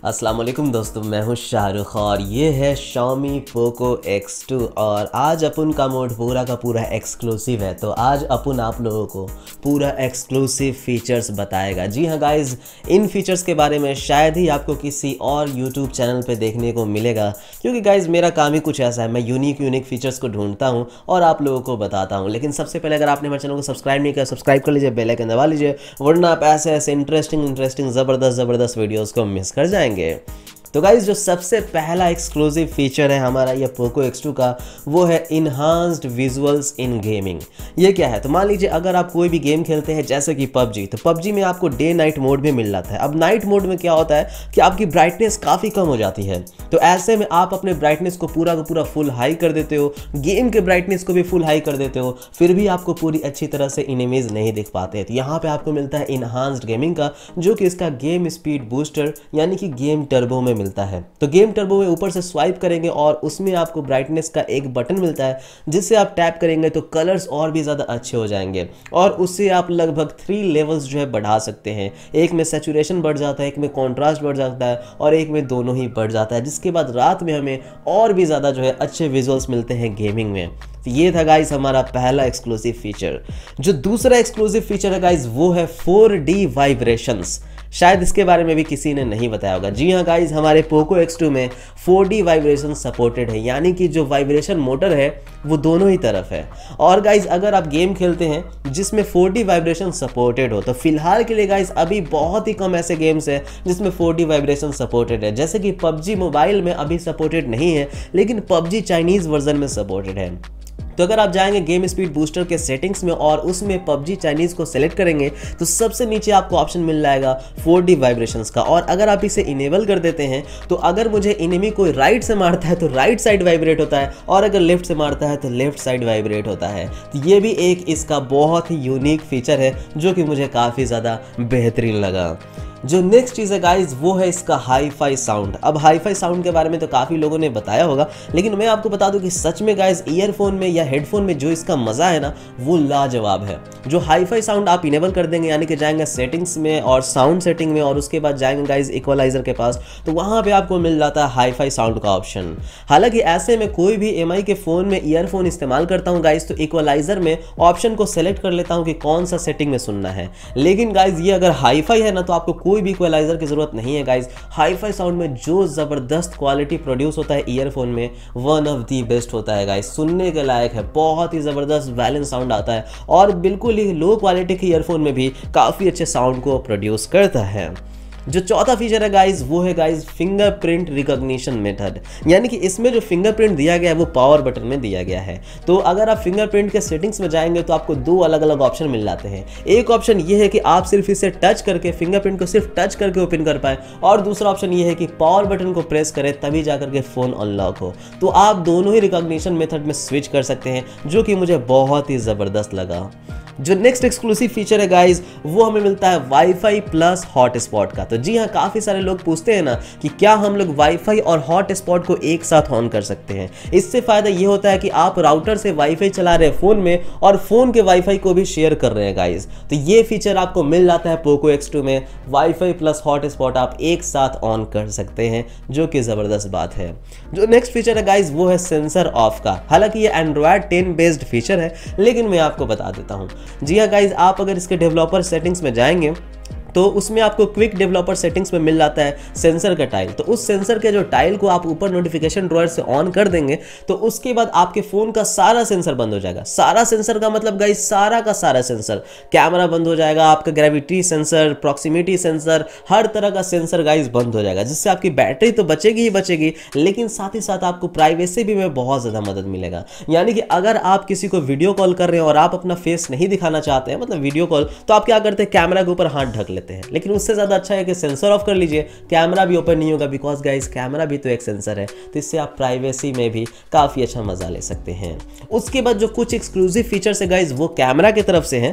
अस्सलाम वालेकुम दोस्तों, मैं हूं शाहरुख और ये है Xiaomi Poco X2 और आज अपन का मोड पूरा का पूरा एक्सक्लूसिव है। तो आज अपन आप लोगों को पूरा एक्सक्लूसिव फीचर्स बताएगा। जी हाँ गाइज़, इन फीचर्स के बारे में शायद ही आपको किसी और YouTube चैनल पे देखने को मिलेगा, क्योंकि गाइज़ मेरा काम ही कुछ ऐसा है, मैं यूनिक फीचर्स को ढूंढता हूँ और आप लोगों को बताता हूँ। लेकिन सबसे पहले अगर आपने हमारे चैनल को सब्सक्राइब नहीं किया, सब्सक्राइब कर लीजिए, बेल आइकन दबा लीजिए, वरना आप ऐसे इंटरेस्टिंग ज़बरदस्त वीडियोज़ को मिस कर जाएंगे। तो गाइज जो सबसे पहला एक्सक्लूसिव फीचर है हमारा ये पोको X2 का, वो है इन्हांस्ड विजुअल्स इन गेमिंग। ये क्या है? तो मान लीजिए अगर आप कोई भी गेम खेलते हैं जैसे कि PUBG, तो PUBG में आपको डे नाइट मोड में मिल जाता है। अब नाइट मोड में क्या होता है कि आपकी ब्राइटनेस काफ़ी कम हो जाती है, तो ऐसे में आप अपने ब्राइटनेस को पूरा का पूरा फुल हाई कर देते हो, गेम के ब्राइटनेस को भी फुल हाई कर देते हो, फिर भी आपको पूरी अच्छी तरह से इमेज नहीं दिख पाते। तो यहाँ पे आपको मिलता है इन्हांस्ड गेमिंग का, जो कि इसका गेम स्पीड बूस्टर यानी कि गेम टर्बो में मिलता है। तो गेम टर्बो में ऊपर से स्वाइप करेंगे और उसमें आपको ब्राइटनेस का एक बटन मिलता है, जिससे आप टैप करेंगे तो कलर्स और भी ज़्यादा अच्छे हो जाएंगे और उससे आप लगभग 3 लेवल्स जो है बढ़ा सकते हैं। एक में सैचुरेशन बढ़ जाता है, एक में कॉन्ट्रास्ट बढ़ जाता है और एक में दोनों ही बढ़ जाता है, जिसके बाद रात में हमें और भी ज़्यादा जो है अच्छे विजुअल्स मिलते हैं गेमिंग में। तो ये था गाइस हमारा पहला एक्सक्लूसिव फीचर। जो दूसरा एक्सक्लूसिव फीचर है गाइस, वो है 4D वाइब्रेशंस। शायद इसके बारे में भी किसी ने नहीं बताया होगा। जी हाँ गाइज, हमारे पोको X2 में 4D वाइब्रेशन सपोर्टेड है, यानी कि जो वाइब्रेशन मोटर है वो दोनों ही तरफ है। और गाइज अगर आप गेम खेलते हैं जिसमें 4D वाइब्रेशन सपोर्टेड हो, तो फिलहाल के लिए गाइज अभी बहुत ही कम ऐसे गेम्स हैं जिसमें 4D वाइब्रेशन सपोर्टेड है। जैसे कि PUBG मोबाइल में अभी सपोर्टेड नहीं है, लेकिन PUBG चाइनीज़ वर्जन में सपोर्टेड है। तो अगर आप जाएंगे गेम स्पीड बूस्टर के सेटिंग्स में और उसमें PUBG चाइनीज़ को सेलेक्ट करेंगे, तो सबसे नीचे आपको ऑप्शन मिल जाएगा 4D वाइब्रेशंस का। और अगर आप इसे इनेबल कर देते हैं, तो अगर मुझे एनिमी कोई राइट से मारता है तो राइट साइड वाइब्रेट होता है, और अगर लेफ्ट से मारता है तो लेफ्ट साइड वाइब्रेट होता है। तो ये भी एक इसका बहुत ही यूनिक फीचर है, जो कि मुझे काफ़ी ज़्यादा बेहतरीन लगा। जो नेक्स्ट चीज़ है गाइज, वो है इसका हाई-फाई साउंड। अब हाई-फाई साउंड के बारे में तो काफ़ी लोगों ने बताया होगा, लेकिन मैं आपको बता दूं कि सच में गाइज ईयरफोन में या हेडफोन में जो इसका मज़ा है ना, वो लाजवाब है। जो हाई-फाई साउंड आप इनेबल कर देंगे, यानी कि जाएंगे सेटिंग्स में और साउंड सेटिंग में, और उसके बाद जाएंगे गाइज इक्वलाइजर के पास, तो वहाँ पर आपको मिल जाता है हाई-फाई साउंड का ऑप्शन। हालांकि ऐसे में कोई भी MI के फ़ोन में ईयरफोन इस्तेमाल करता हूँ गाइज, तो इक्वलाइजर में ऑप्शन को सेलेक्ट कर लेता हूँ कि कौन सा सेटिंग में सुनना है। लेकिन गाइज ये अगर हाई-फाई है ना, तो आपको कोई भी इक्वलाइजर की जरूरत नहीं है गाइज। हाई-फाई साउंड में जो जबरदस्त क्वालिटी प्रोड्यूस होता है ईयरफोन में, वन ऑफ दी बेस्ट होता है गाइज, सुनने के लायक है। बहुत ही जबरदस्त बैलेंस साउंड आता है और बिल्कुल ही लो क्वालिटी के ईयरफोन में भी काफ़ी अच्छे साउंड को प्रोड्यूस करता है। जो चौथा फीचर है गाइज, वो है गाइज फिंगरप्रिंट रिकॉग्निशन मेथड, यानी कि इसमें जो फिंगरप्रिंट दिया गया है वो पावर बटन में दिया गया है। तो अगर आप फिंगरप्रिंट के सेटिंग्स में जाएंगे तो आपको 2 अलग अलग ऑप्शन मिल जाते हैं। एक ऑप्शन ये है कि आप सिर्फ इसे टच करके, फिंगरप्रिंट को सिर्फ टच करके ओपन कर पाए, और दूसरा ऑप्शन ये है कि पावर बटन को प्रेस करें तभी जाकर के फ़ोन अनलॉक हो। तो आप दोनों ही रिकॉग्निशन मेथड में स्विच कर सकते हैं, जो कि मुझे बहुत ही ज़बरदस्त लगा। जो नेक्स्ट एक्सक्लूसिव फीचर है गाइज, वो हमें मिलता है वाईफाई प्लस हॉटस्पॉट का। तो जी हाँ, काफ़ी सारे लोग पूछते हैं ना कि क्या हम लोग वाईफाई और हॉटस्पॉट को एक साथ ऑन कर सकते हैं। इससे फ़ायदा ये होता है कि आप राउटर से वाईफाई चला रहे हैं फ़ोन में और फ़ोन के वाईफाई को भी शेयर कर रहे हैं गाइज। तो ये फीचर आपको मिल जाता है पोको X2 में। वाईफाई प्लस हॉटस्पॉट आप एक साथ ऑन कर सकते हैं, जो कि ज़बरदस्त बात है। जो नेक्स्ट फीचर है गाइज, वो है सेंसर ऑफ का। हालांकि ये Android 10 बेस्ड फीचर है, लेकिन मैं आपको बता देता हूँ। जी हाँ गाइज, आप अगर इसके डेवलपर सेटिंग्स में जाएंगे तो उसमें आपको क्विक डेवलपर सेटिंग्स में मिल जाता है सेंसर का टाइल। तो उस सेंसर के जो टाइल को आप ऊपर नोटिफिकेशन ड्रॉयर से ऑन कर देंगे, तो उसके बाद आपके फ़ोन का सारा सेंसर बंद हो जाएगा। सारा सेंसर का मतलब गाइस सारा का सारा सेंसर, कैमरा बंद हो जाएगा, आपका ग्रेविटी सेंसर, प्रॉक्सिमिटी सेंसर, हर तरह का सेंसर गाइस बंद हो जाएगा, जिससे आपकी बैटरी तो बचेगी ही बचेगी, लेकिन साथ ही साथ आपको प्राइवेसी भी में बहुत ज़्यादा मदद मिलेगा। यानी कि अगर आप किसी को वीडियो कॉल कर रहे हैं और आप अपना फेस नहीं दिखाना चाहते हैं, मतलब वीडियो कॉल, तो आप क्या करते हैं, कैमरा के ऊपर हाथ ढक लेते हैं। लेकिन उससे ज़्यादा अच्छा है कि सेंसर ऑफ कर लीजिए, कैमरा भी ओपन नहीं होगा, बिकॉज गाइस कैमरा भी तो एक सेंसर है। तो इससे आप प्राइवेसी में भी काफ़ी अच्छा मज़ा ले सकते हैं। उसके बाद जो कुछ एक्सक्लूसिव फीचर्स है गाइस, वो कैमरा की तरफ से हैं।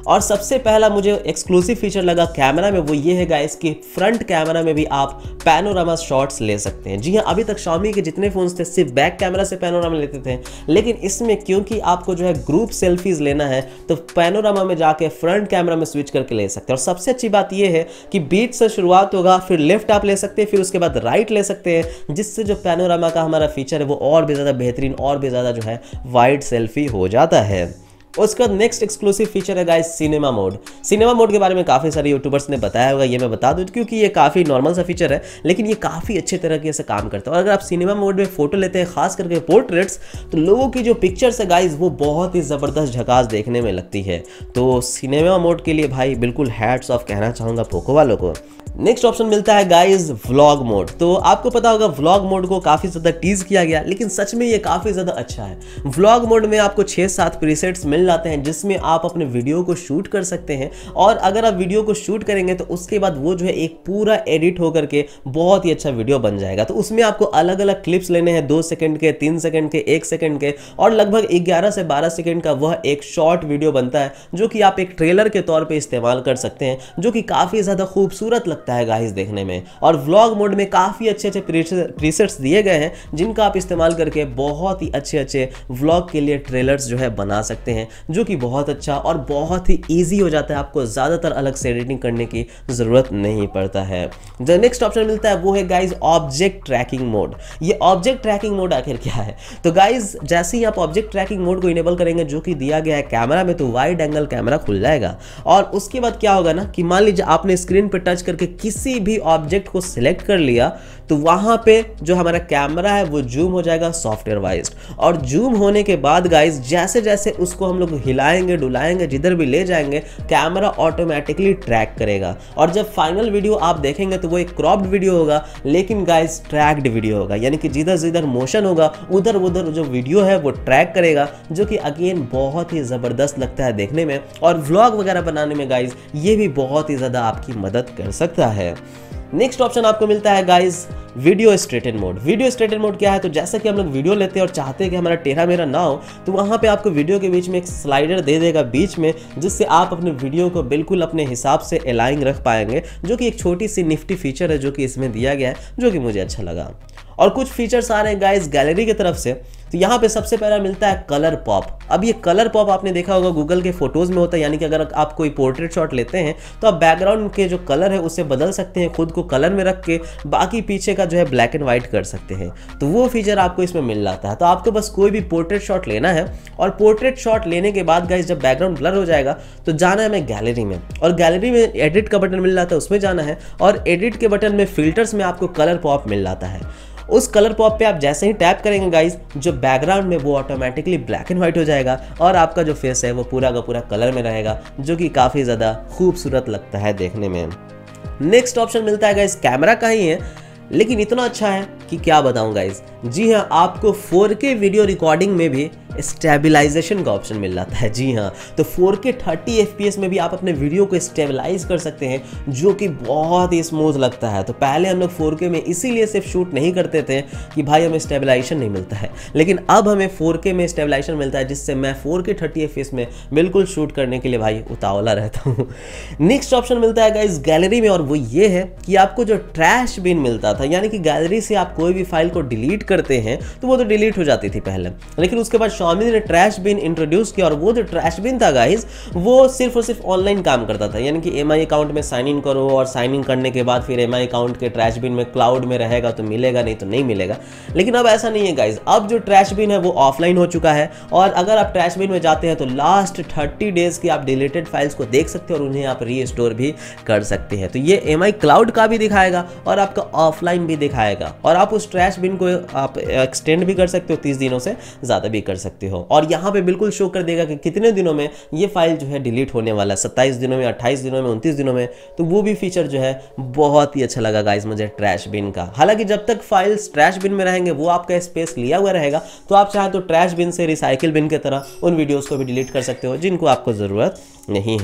और सबसे पहला मुझे एक्सक्लूसिव फीचर लगा कैमरा में वो ये है गाइस कि फ्रंट कैमरा में भी आप पैनोरामा शॉट्स ले सकते हैं। जी हाँ, अभी तक Xiaomi के जितने फोन्स थे सिर्फ बैक कैमरा से पैनोरामा लेते थे, लेकिन इसमें क्योंकि आपको जो है ग्रुप सेल्फीज लेना है तो पैनोरामा में जाके फ्रंट कैमरा में स्विच करके ले सकते हैं। और सबसे अच्छी बात ये है कि बीच से शुरुआत होगा, फिर लेफ्ट आप ले सकते हैं, फिर उसके बाद राइट ले सकते हैं, जिससे जो पैनोरामा का हमारा फीचर है वो और भी ज़्यादा बेहतरीन, और भी ज़्यादा जो है वाइड सेल्फी हो जाता है। उसके बाद नेक्स्ट एक्सक्लूसिव फीचर है guys cinema mode. Cinema mode के बारे में काफ़ी सारे यूट्यूबर्स ने बताया होगा, ये मैं बता दूं क्योंकि ये काफ़ी नॉर्मल सा फीचर है, लेकिन ये काफ़ी अच्छे तरीके से काम करता है। और अगर आप सिनेमा मोड में फोटो लेते हैं, खास करके पोर्ट्रेट्स, तो लोगों की जो पिक्चर्स है गाइस वो बहुत ही ज़बरदस्त झकास देखने में लगती है। तो सिनेमा मोड के लिए भाई बिल्कुल हैट्स ऑफ कहना चाहूँगा पोको वालों को। नेक्स्ट ऑप्शन मिलता है गाइस व्लॉग मोड। तो आपको पता होगा व्लॉग मोड को काफ़ी ज़्यादा टीज किया गया, लेकिन सच में ये काफ़ी ज़्यादा अच्छा है। व्लॉग मोड में आपको 6-7 प्रीसेट्स मिल जाते हैं जिसमें आप अपने वीडियो को शूट कर सकते हैं, और अगर आप वीडियो को शूट करेंगे तो उसके बाद वो जो है एक पूरा एडिट होकर के बहुत ही अच्छा वीडियो बन जाएगा। तो उसमें आपको अलग अलग क्लिप्स लेने हैं, 2 सेकंड के, 3 सेकंड के, 1 सेकंड के, और लगभग 11 से 12 सेकंड का वह एक शॉर्ट वीडियो बनता है जो कि आप एक ट्रेलर के तौर पर इस्तेमाल कर सकते हैं, जो कि काफ़ी ज़्यादा खूबसूरत लगता है गाइस देखने में। और व्लॉग मोड में काफ़ी अच्छे अच्छे प्रीसेट्स दिए गए हैं जिनका आप इस्तेमाल करके बहुत ही अच्छे अच्छे व्लॉग के लिए ट्रेलर्स जो है बना सकते हैं, जो कि बहुत अच्छा और बहुत ही ईजी हो जाता है। आपको ज़्यादातर अलग से एडिटिंग करने की ज़रूरत नहीं पड़ता है। जो नेक्स्ट ऑप्शन मिलता है वो है गाइज ऑब्जेक्ट ट्रैकिंग मोड। ये ऑब्जेक्ट ट्रैकिंग मोड आखिर क्या है? तो गाइज जैसे ही आप ऑब्जेक्ट ट्रैकिंग मोड को इनेबल करेंगे जो कि दिया गया है कैमरा में, तो वाइड एंगल कैमरा खुल जाएगा। और उसके बाद क्या होगा ना कि मान लीजिए आपने स्क्रीन पर टच करके किसी भी ऑब्जेक्ट को सिलेक्ट कर लिया, तो वहां पे जो हमारा कैमरा है वो जूम हो जाएगा सॉफ्टवेयर वाइज। और जूम होने के बाद गाइज जैसे जैसे उसको हम लोग हिलाएंगे डुलाएंगे, जिधर भी ले जाएंगे, कैमरा ऑटोमेटिकली ट्रैक करेगा। और जब फाइनल वीडियो आप देखेंगे तो वो एक क्रॉप्ड वीडियो होगा, लेकिन गाइज ट्रैक्ड वीडियो होगा, यानी कि जिधर जिधर मोशन होगा उधर उधर जो वीडियो है वो ट्रैक करेगा, जो कि अगेन बहुत ही ज़बरदस्त लगता है देखने में। और व्लॉग वगैरह बनाने में गाइज ये भी बहुत ही ज़्यादा आपकी मदद कर सकता है। नेक्स्ट ऑप्शन आपको मिलता है guys video straighten mode. Video straighten mode क्या है? तो जैसा कि हम लोग वीडियो लेते हैं और चाहते हैं कि हमारा टेढ़ा मेढ़ा ना हो, तो वहाँ पे आपको वीडियो के बीच में एक स्लाइडर दे देगा बीच में, जिससे आप अपने वीडियो को बिल्कुल अपने हिसाब से अलाइन रख पाएंगे, जो कि एक छोटी सी निफ्टी फीचर है जो कि इसमें दिया गया है, जो कि मुझे अच्छा लगा। और कुछ फीचर्स आ रहे हैं गाइज गैलरी की तरफ से। तो यहाँ पे सबसे पहला मिलता है कलर पॉप। अब ये कलर पॉप आपने देखा होगा गूगल के फोटोज में होता है, यानी कि अगर आप कोई पोर्ट्रेट शॉट लेते हैं तो आप बैकग्राउंड के जो कलर है उसे बदल सकते हैं, खुद को कलर में रख के बाकी पीछे का जो है ब्लैक एंड व्हाइट कर सकते हैं। तो वो फीचर आपको इसमें मिल जाता है। तो आपको बस कोई भी पोर्ट्रेट शॉट लेना है, और पोर्ट्रेट शॉट लेने के बाद गाइस जब बैकग्राउंड ब्लर हो जाएगा तो जाना है हमें गैलरी में, और गैलरी में एडिट का बटन मिल जाता है, उसमें जाना है, और एडिट के बटन में फिल्टर्स में आपको कलर पॉप मिल जाता है। उस कलर पॉप पे आप जैसे ही टैप करेंगे गाइस, जो बैकग्राउंड में वो ऑटोमेटिकली ब्लैक एंड व्हाइट हो जाएगा, और आपका जो फेस है वो पूरा का पूरा कलर में रहेगा, जो कि काफ़ी ज़्यादा खूबसूरत लगता है देखने में। नेक्स्ट ऑप्शन मिलता है गाइस कैमरा का ही है, लेकिन इतना अच्छा है कि क्या बताऊं गाइस। जी हाँ, आपको 4K वीडियो रिकॉर्डिंग में भी स्टेबलाइजेशन का ऑप्शन मिल जाता है। जी हाँ, तो 4K 30 FPS में भी आप अपने वीडियो को स्टेबलाइज कर सकते हैं, जो कि बहुत ही स्मूथ लगता है। तो पहले हम लोग 4K में इसीलिए सिर्फ शूट नहीं करते थे कि भाई हमें स्टेबलाइजेशन नहीं मिलता है, लेकिन अब हमें 4K में स्टेबलाइजेशन मिलता है, जिससे मैं 4K 30 FPS में बिल्कुल शूट करने के लिए भाई उतावला रहता हूँ। नेक्स्ट ऑप्शन मिलता है गाइस गैलरी में, और वो ये है कि आपको जो ट्रैश बिन मिलता था, यानी कि गैलरी से आप कोई भी फाइल को डिलीट करते हैं तो वो तो डिलीट हो जाती थी पहले, लेकिन उसके बाद Xiaomi ने ट्रैश बिन इंट्रोड्यूस किया। और वो जो ट्रैश बिन था गाइस, वो सिर्फ और सिर्फ ऑनलाइन काम करता था, यानी कि MI अकाउंट में साइन इन करो, और साइन इन करने के बाद फिर MI अकाउंट के ट्रैश बिन में क्लाउड में रहेगा तो मिलेगा, नहीं तो नहीं मिलेगा। लेकिन अब ऐसा नहीं है गाइस, अब जो ट्रैश बिन है वो ऑफलाइन हो चुका है, और अगर आप ट्रैश बिन में जाते हैं तो लास्ट 30 डेज की आप डिलीटेड फाइल्स को देख सकते हैं, और उन्हें आप रीस्टोर भी कर सकते हैं। तो ये MI क्लाउड का भी दिखाएगा और आपका ऑफलाइन भी दिखाएगा, और आप उस ट्रैश बिन को आप एक्सटेंड भी कर सकते हो, 30 दिनों से ज़्यादा भी कर सकते हो। और यहाँ पे बिल्कुल शो कर देगा कि कितने दिनों में ये फाइल जो है डिलीट होने वाला है, 27 दिनों में, 28 दिनों में, 29 दिनों में। तो वो भी फीचर जो है बहुत ही अच्छा लगा गाइस मुझे ट्रैश बिन का। हालांकि जब तक फाइल्स ट्रैश बिन में रहेंगे वो आपका स्पेस लिया हुआ रहेगा, तो आप चाहे तो ट्रैश बिन से रिसाइकिल बिन की तरह उन वीडियोज़ को भी डिलीट कर सकते हो जिनको आपको ज़रूरत नहीं है।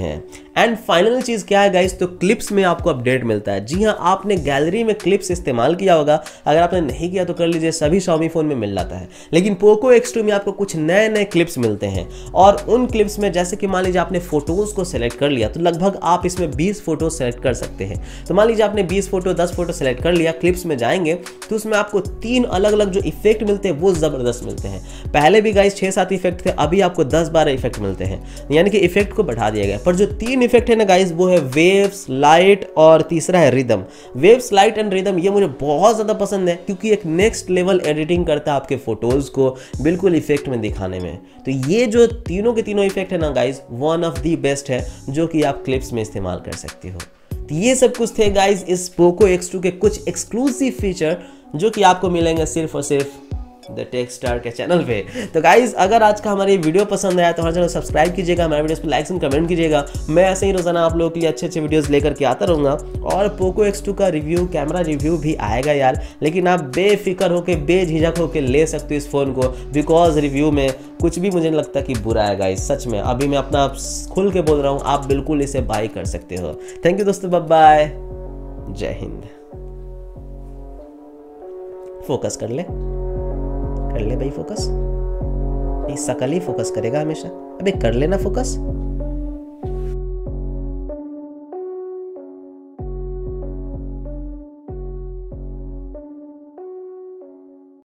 एंड फाइनल चीज़ क्या है गाइस, तो क्लिप्स में आपको अपडेट मिलता है। जी हाँ, आपने गैलरी में क्लिप्स इस्तेमाल किया होगा, अगर आपने नहीं किया तो कर लीजिए, सभी Xiaomi फ़ोन में मिल जाता है। लेकिन Poco X2 में आपको कुछ नए नए क्लिप्स मिलते हैं, और उन क्लिप्स में जैसे कि मान लीजिए आपने फोटोज़ को सेलेक्ट कर लिया, तो लगभग आप इसमें 20 फोटो सेलेक्ट कर सकते हैं। तो मान लीजिए आपने 20 फोटो 10 फोटो सेलेक्ट कर लिया, क्लिप्स में जाएंगे तो उसमें आपको 3 अलग अलग जो इफेक्ट मिलते हैं वो ज़बरदस्त मिलते हैं। पहले भी गाइस 6-7 इफेक्ट थे, अभी आपको 10-12 इफेक्ट मिलते हैं, यानी कि इफेक्ट को बढ़ा दिया गया। पर जो 3 इफेक्ट है ना गाइस, वो है वेव्स, लाइट और तीसरा है rhythm. Waves, light and rhythm ये मुझे बहुत ज़्यादा पसंद है, क्योंकि एक नेक्स्ट लेवल एडिटिंग करता है आपके फोटोज़ को बिल्कुल इफेक्ट में दिखाने में। तो ये जो तीनों के तीनों इफेक्ट है ना guys, one of the best है जो कि आप क्लिप्स में इस्तेमाल कर सकते हो। तो ये सब कुछ थे गाइस इस Poco X2 के कुछ एक्सक्लूसिव फीचर जो कि आपको मिलेंगे सिर्फ और सिर्फ द टेक स्टार के चैनल पे। तो गाइज, अगर आज का हमारी वीडियो पसंद आया तो हमारे चैनल सब्सक्राइब कीजिएगा, हमारे वीडियोस पे लाइक्स एंड कमेंट कीजिएगा। मैं ऐसे ही रोजाना आप लोगों के लिए अच्छे अच्छे वीडियोस लेकर के आता रहूँगा। और Poco X2 का रिव्यू, कैमरा रिव्यू भी आएगा यार, लेकिन आप बेफिक्र होकर बेझिझक होकर ले सकते हो इस फ़ोन को, बिकॉज रिव्यू में कुछ भी मुझे नहीं लगता कि बुरा है गाइज। सच में अभी मैं अपना खुल के बोल रहा हूँ, आप बिल्कुल इसे बाय कर सकते हो। थैंक यू दोस्तों, बाय बाय, जय हिंद। फोकस कर ले भाई, फोकस। ये सकल ही फोकस करेगा हमेशा। अबे कर लेना फोकस।